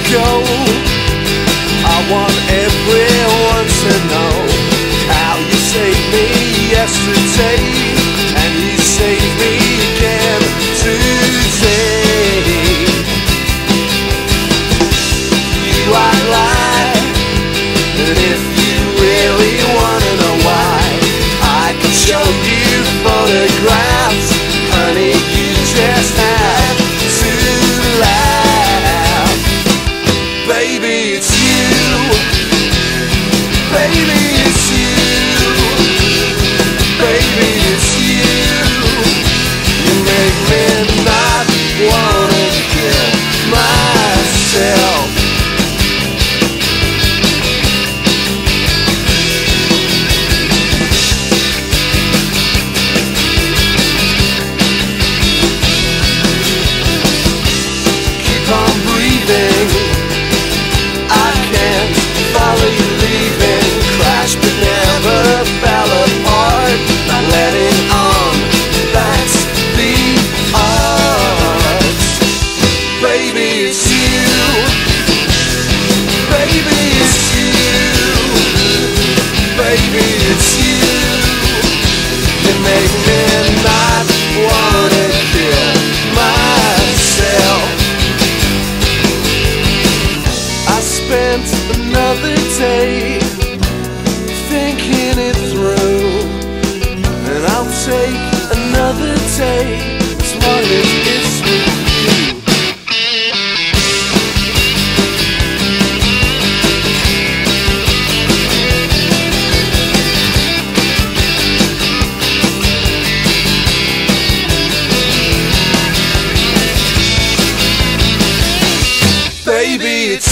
go. I want everyone to know how you saved me yesterday, and you saved me again today. You act like that if you really wanna know why, I can show you photographs. Honey, you just have to laugh. Baby, it's you. Baby, it's you. Baby, it's you. You make me not wanna kill myself. Keep on breathing. I can't follow you leaving. Crash but never fell apart. Letting on, that's the art. Baby, it's you. Baby, it's you. Baby, it's you. You make me not wanna kill myself. I spent another day thinking it through, and I'll take another day as long as it's with you. Baby, it's